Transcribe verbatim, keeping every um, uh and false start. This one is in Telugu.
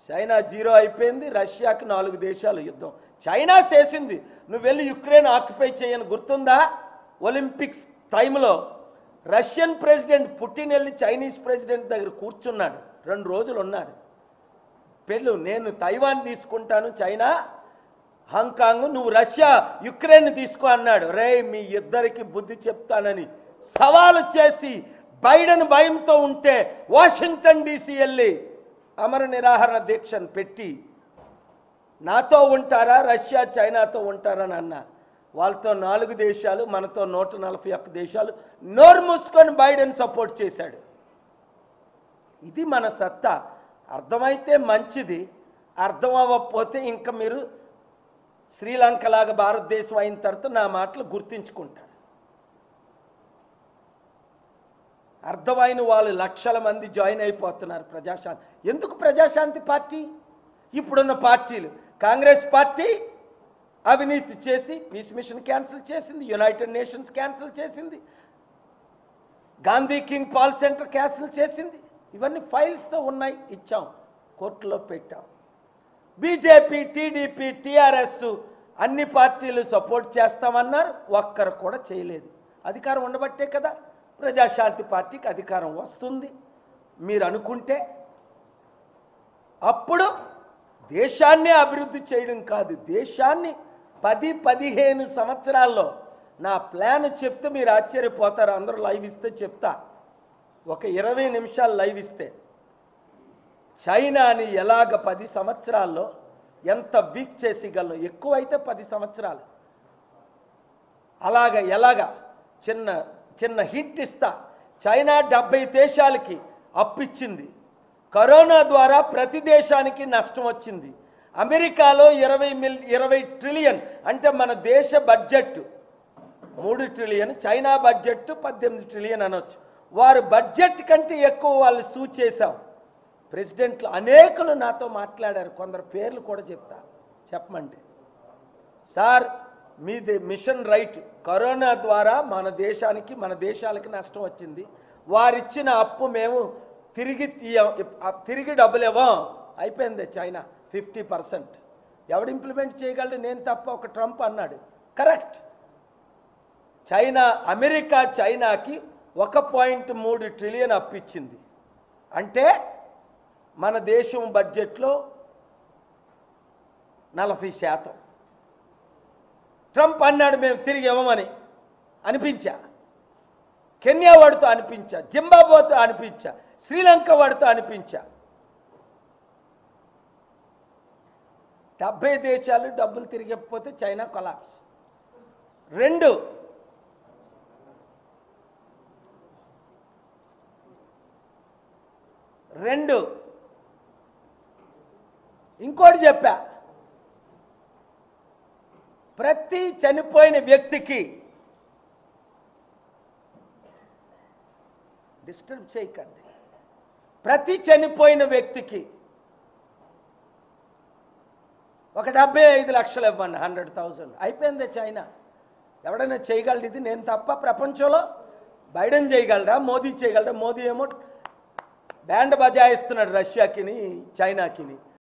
చైనా జీరో అయిపోయింది, రష్యాకి నాలుగు దేశాలు యుద్ధం. చైనా చేసింది, నువ్వు వెళ్ళి యుక్రెయిన్ ఆక్యుపై చేయని గుర్తుందా? ఒలింపిక్స్ టైంలో రష్యన్ ప్రెసిడెంట్ పుటిన్ వెళ్ళి చైనీస్ ప్రెసిడెంట్ దగ్గర కూర్చున్నాడు, రెండు రోజులు ఉన్నాడు. పెళ్ళు నేను తైవాన్ తీసుకుంటాను, చైనా హాంకాంగ్, నువ్వు రష్యా యుక్రెయిన్ తీసుకో అన్నాడు. రే మీ ఇద్దరికి బుద్ధి చెప్తానని సవాలు చేసి బైడెన్ భయంతో ఉంటే వాషింగ్టన్ డీసీ వెళ్ళి అమర నిరాహార దీక్షను పెట్టి నాతో ఉంటారా రష్యా చైనాతో ఉంటారని అన్నా. వాళ్ళతో నాలుగు దేశాలు, మనతో నూట నలభై ఒక్క దేశాలు నోరు మూసుకొని బైడెన్ సపోర్ట్ చేశాడు. ఇది మన సత్తా. అర్థమైతే మంచిది, అర్థం అవ్వకపోతే ఇంకా మీరు శ్రీలంకలాగా భారతదేశం అయిన తర్వాత నా మాటలు గుర్తించుకుంటారు. అర్థమైన వాళ్ళు లక్షల మంది జాయిన్ అయిపోతున్నారు ప్రజాశాంతి. ఎందుకు ప్రజాశాంతి పార్టీ? ఇప్పుడున్న పార్టీలు, కాంగ్రెస్ పార్టీ అవినీతి చేసి పీస్ మిషన్ క్యాన్సిల్ చేసింది, యునైటెడ్ నేషన్స్ క్యాన్సిల్ చేసింది, Gandhi King Paul centre cancel చేసింది. ఇవన్నీ ఫైల్స్తో ఉన్నాయి, ఇచ్చాం, కోర్టులో పెట్టాం. బీజేపీ, టీడీపీ, టీఆర్ఎస్ అన్ని పార్టీలు సపోర్ట్ చేస్తామన్నారు, ఒక్కరు కూడా చేయలేదు. అధికారం ఉండబట్టే కదా ప్రజాశాంతి పార్టీకి అధికారం వస్తుంది. మీరు అనుకుంటే అప్పుడు దేశాన్ని అభివృద్ధి చేయడం కాదు, దేశాన్ని పది పదిహేను సంవత్సరాల్లో నా ప్లాన్ చెప్తే మీరు ఆశ్చర్యపోతారు. అందరూ లైవ్ ఇస్తే చెప్తా, ఒక ఇరవై నిమిషాలు లైవ్ ఇస్తే చైనాని ఎలాగ పది సంవత్సరాల్లో ఎంత వీక్ చేసేయగలను, ఎక్కువైతే పది సంవత్సరాలు అలాగ ఎలాగ చిన్న చిన్న హింట్ ఇస్తా. చైనా డెబ్బై దేశాలకి అప్పిచ్చింది, కరోనా ద్వారా ప్రతి దేశానికి నష్టం వచ్చింది. అమెరికాలో ఇరవై మిల్ ఇరవై ట్రిలియన్ అంటే మన దేశ బడ్జెట్ మూడు ట్రిలియన్, చైనా బడ్జెట్ పద్దెనిమిది ట్రిలియన్ అనొచ్చు. వారు బడ్జెట్ కంటే ఎక్కువ వాళ్ళు సూ చేశాం. ప్రెసిడెంట్లు అనేకులు నాతో మాట్లాడారు, కొందరు పేర్లు కూడా చెప్తా చెప్పమంటే. సార్ మీది మిషన్ రైట్, కరోనా ద్వారా మన దేశానికి మన దేశాలకి నష్టం వచ్చింది, వారిచ్చిన అప్పు మేము తిరిగి తిరిగి డబ్బులు ఇవ్వం, అయిపోయింది. చైనా ఫిఫ్టీ పర్సెంట్ ఎవడు ఇంప్లిమెంట్ చేయగలడు? నేను తప్ప, ఒక ట్రంప్ అన్నాడు. కరెక్ట్. చైనా అమెరికా చైనాకి ఒక పాయింట్ మూడు ట్రిలియన్ అప్పిచ్చింది, అంటే మన దేశం బడ్జెట్లో నలభై శాతం. ట్రంప్ అన్నాడు మేము తిరిగి ఇవ్వమని, అనిపించా. కెన్యా వాడితో అనిపించా, జింబాబ్వేతో అనిపించా, శ్రీలంక వాడితో అనిపించా. డెబ్బై దేశాలు డబ్బులు తిరిగిపోతే చైనా కొలాప్స్. రెండు, రెండు ఇంకోటి చెప్పా, ప్రతి చనిపోయిన వ్యక్తికి డిస్టర్బ్ చేయకండి, ప్రతి చనిపోయిన వ్యక్తికి ఒక డెబ్బై ఐదు లక్షలు ఇవ్వండి, హండ్రెడ్ థౌజండ్. అయిపోయింది. చైనా ఎవడైనా చేయగలడు ఇది? నేను తప్ప ప్రపంచంలో. బైడెన్ చేయగలడా? మోదీ చేయగలడా? మోదీ ఏమో బ్యాండ్ బజాయిస్తున్నాడు రష్యాకిని చైనాకిని.